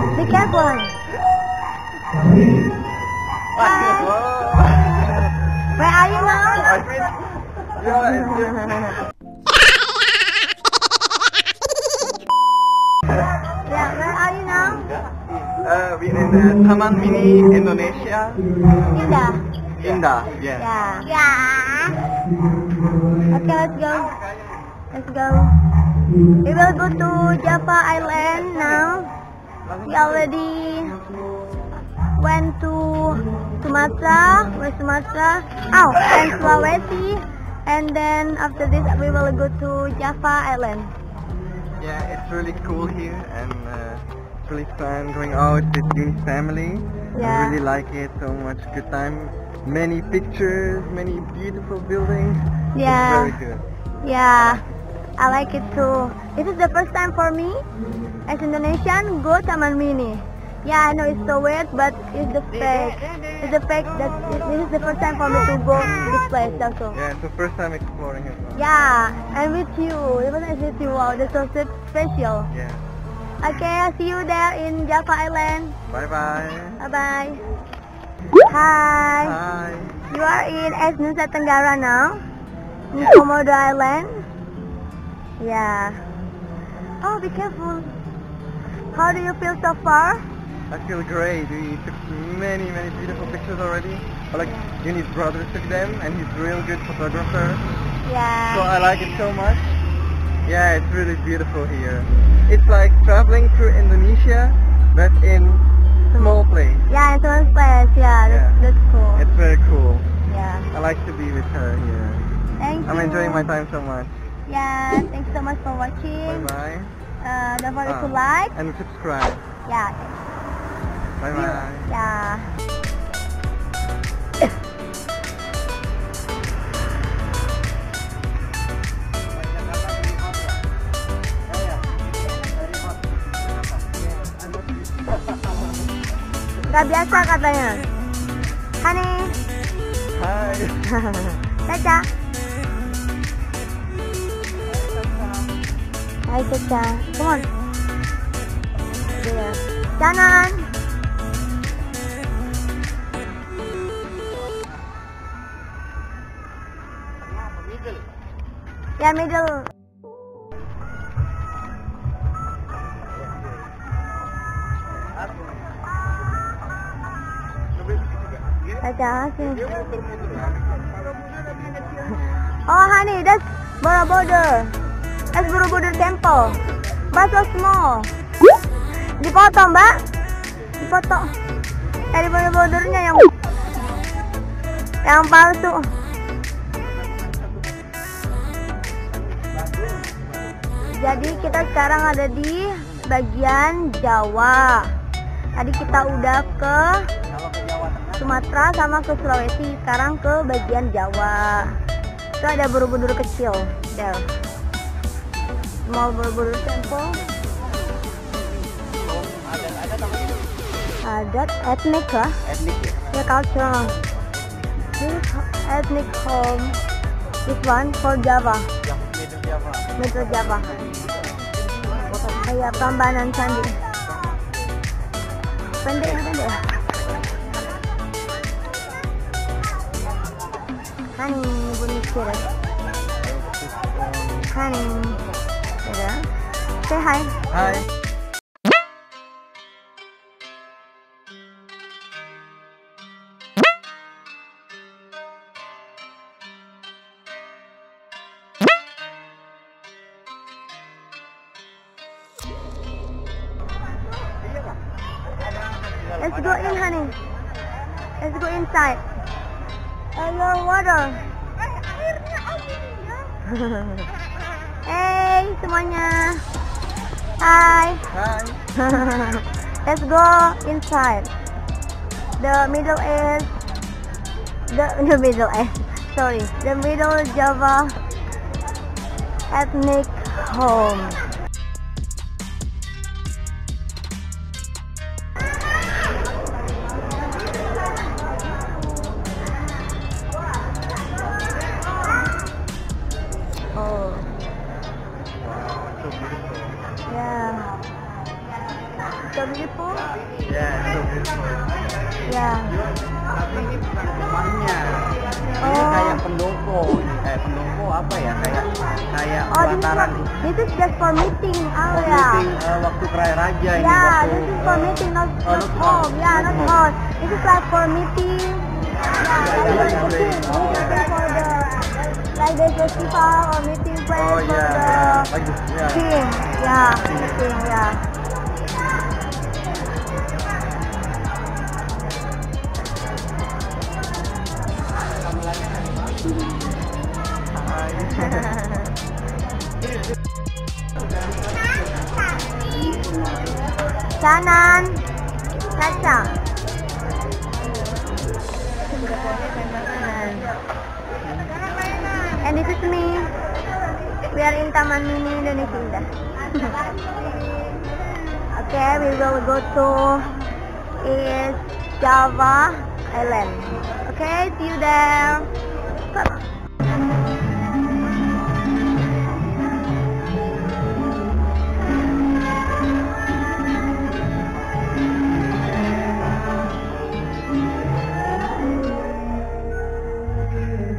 Be careful. Hi. Where are you now? Yeah, where are you now? We're in the Taman Mini Indonesia. Indah. Indah, yeah. Yeah. Okay, let's go. Let's go. We will go to Java Island now. We already went to Sumatra, West Sumatra, and Sulawesi, and then after this we will go to Java Island. Yeah, it's really cool here, and it's really fun going out with Yuni's family. Yeah. I really like it so much. Good time. Many pictures, many beautiful buildings. Yeah. It's very good. Yeah, I like it too. This is the first time for me as Indonesian go Taman Mini. Yeah, I know it's so weird, but it's the fact. It's the fact that this is the first time for me to go this place also. Yeah, it's the first time exploring as well. Yeah, and with you. It was nice with you. Wow, that's so special. Yeah. Okay, I'll see you there in Java Island. Bye bye. Bye bye. Hi. Hi. You are in Nusa Tenggara now. In Komodo Island. Yeah. Oh, be careful. How do you feel so far? I feel great. We took many beautiful pictures already. Like Yuni's brother took them, and he's a real good photographer. Yeah. So I like it so much. Yeah, it's really beautiful here. It's like traveling through Indonesia, but in small place. Yeah, in small place. Yeah, that's cool. It's very cool. Yeah. I like to be with her here. Thank you. I'm enjoying my time so much. Yeah, thanks so much for watching. Bye bye. Don't forget to like. And subscribe. Yeah. Bye bye. Yeah. Gak biasa katanya. Hani. Hai. Caca. Hai Caca. Come on. There. Kanan. Ya, middle. Caca sini. Oh, honey, that's Borobudur. That's Borobudur Temple. But so small. Dipoto, Mbak. Dipoto. Dari Borobudurnya yang palsu. Jadi kita sekarang ada di bagian Jawa. Tadi kita udah ke Sumatera sama ke Sulawesi, sekarang ke bagian Jawa. Itu ada Borobudur kecil, there. Small Borobudur Temple. Adat etnik kah? Etnik ya? Ya, cultural. This is ethnic home. This one for Java. Middle Java. Metro Java. Kayak Prambanan Candi. Pendek. Hani bunyi kira. Hani. Ada. Say hi. Hai. Let's go in, honey. Let's go inside. Your water. Hey semuanya. Hi. Hai. Let's go inside. The middle Java ethnic home. Oh. Wow, so beautiful. Yeah. so beautiful. Yeah, it's so beautiful. Yeah. Tapi ini bukan rumahnya. Ini Oh. kayak pendopo. Pendopo apa ya? Kayak Oh, pelataran this is just for meeting for area. meeting, waktu keraya raja ini. Yeah, waktu, this is for meeting, not not home. Yeah, not home. home. This is like for meeting. Yeah, like for meeting. Meeting for the like the festival or meeting place Oh for yeah, the like this. Yeah. king. Yeah, meeting. Yeah. Kanan, kaca. And this is me. We are in Taman Mini Indonesia Indah. Okay, we will go to East Java Island. Okay, see you there.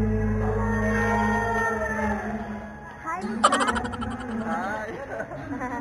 Hi, Lisa. Hi.